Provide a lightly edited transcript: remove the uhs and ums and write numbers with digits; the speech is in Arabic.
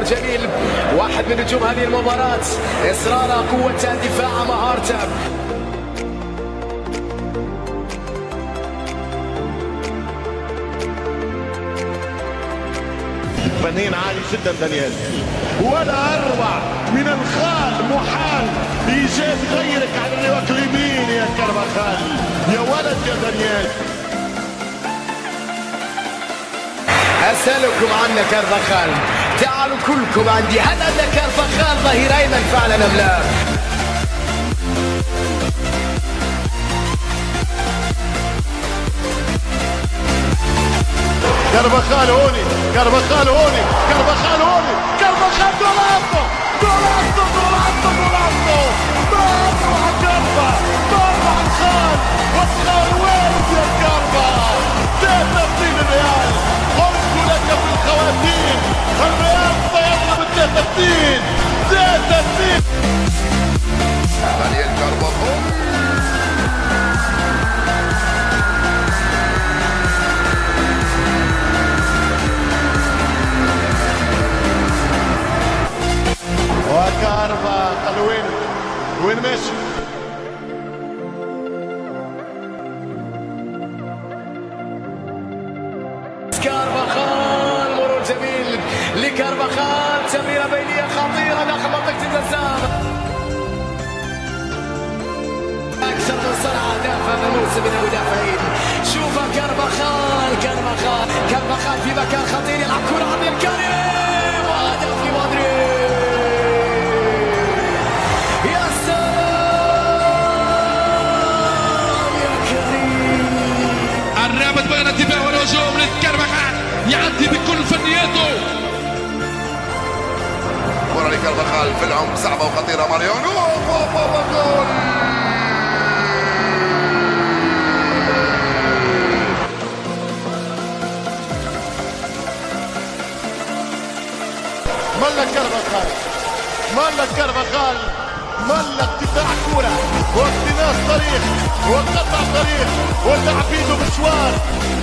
مرور جميل، واحد من نجوم هذه المباراة، إصراره، قوته، دفاعه، مهارته. فنين عالي جدا دانيال، ولا اروع من الخال محال ايجاد غيرك على الرواق اليمين يا كارفاخال، يا ولد يا دانيال. أسألكم عن كارفاخال، تعالوا كلكم عندي، هل أن كارفاخال ظهير أيمن فعلا أم لا؟ كارفاخال هوني، كارفاخال هوني، كارفاخال هوني، كارفاخال جولاتو جولاتو جولاتو جولاتو، طلع كارفا، طلع الخال، والخال وين يا كارفا؟ زاد تبديل الريال، قلت لك في الخواتيم، الريال سيطلب التبديل، زاد تبديل. دانيال كارفاخال وكارفا قال وين ماشي؟ كارفاخال، مرور جميل لكارفاخال، تمريرة بينية خطيرة داخل منطقة الجزاء. أكثر من صنع أهداف هذا الموسم من المدافعين. شوف كارفاخال في مكان خطير، يلعب كرة عرضية كريم، وهدف لمدريد. يا سلام يا كريم. الرابط بين الدفاع والهجوم لكارفاخال، يعدي بكل فنياته. كرة لكارفاخال في العمق، صعبة وخطيرة. ماريانو جول. ملك كارفاخال، ملك كارفاخال، ملك دفاع كرة واقتناص طريق وقطع طريق واللعب بيده مشوار